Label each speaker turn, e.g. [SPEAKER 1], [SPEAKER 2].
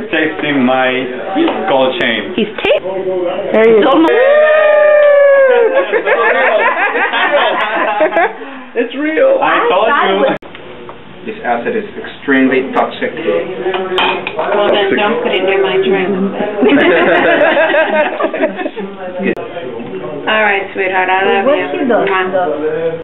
[SPEAKER 1] tasting my gold chain.
[SPEAKER 2] He's tasting. There he is.
[SPEAKER 3] It's real.
[SPEAKER 1] I told you.
[SPEAKER 3] This acid is extremely toxic.
[SPEAKER 4] Well, then don't put it near my drink. All right, sweetheart, I love you.
[SPEAKER 2] What she does?